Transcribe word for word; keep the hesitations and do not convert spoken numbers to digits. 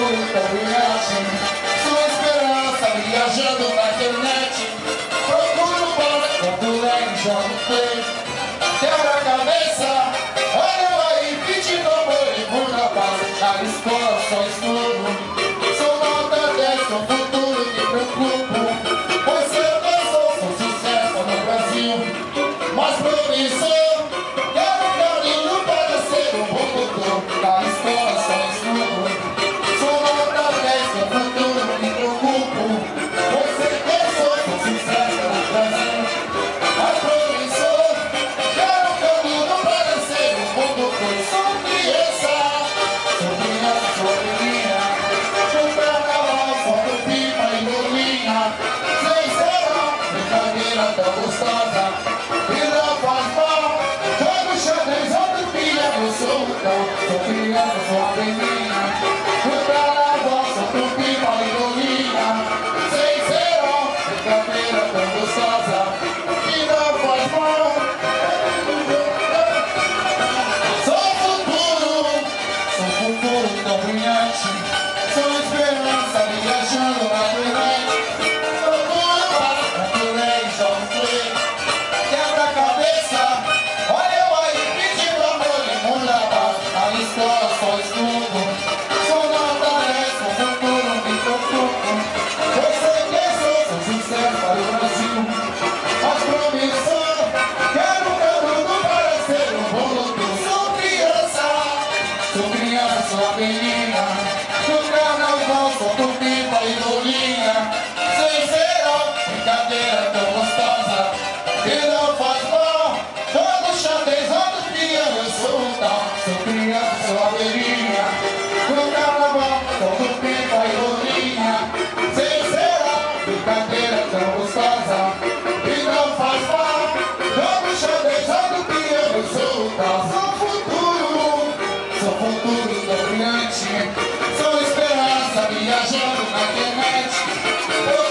futuro tão brilhante. Sua esperança viajando na internet. Procuro para quanto leve, joga o play. Quebra a cabeça, olha aí, pedindo amor e muda paz. Na escola só estudo, sou nota dez, sou futuro, me preocupo. Pois eu sou, sou sucesso no Brasil, mas promissor, quero caminho para ser um bom doutor. Na escola só estudo, sou nota dez, sou futuro, me preocupo. Pois eu sou, sou sucesso no Brasil, mas promissor, quero caminho para ser um bom doutor. Sou criança, sou criança, sou menina, no carnaval, foto pipa e bolinha. Sem será, brincadeira tão gostosa, e não faz mal. Jogo xadrez, outro filha, eu sou o cão. Sou criança, sou a menina, no carnaval, foto pipa e bolinha. Sem será, brincadeira tão gostosa, e não faz mal. Sou futuro, sou futuro tão brilhante. Sou esperança viajando na internet. Procuro para capturei, jogo play. Quebra a cabeça, olha eu aí pedindo amor e muda paz. Na escola só estudo, sou nota dez, sou futuro, me preocupo. Eu sei quem sou, sou sucesso para o Brasil, mas promissor, quero caminho para ser um bom doutor. Sou criança, sou criança, sou a menina, no carnaval solto pipa e bolinha. Sem será, brincadeira tão gostosa, que não faz mal. Jogo xadrez, outro piano, eu sou o tal. Sou criança, sou a menina, no carnaval solto pipa e bolinha. Sem será, brincadeira tão gostosa, que não faz mal. Jogo xadrez, outro piano, eu sou o tal. Sou futuro, sou futuro tão brilhante. Sou esperança viajando na internet.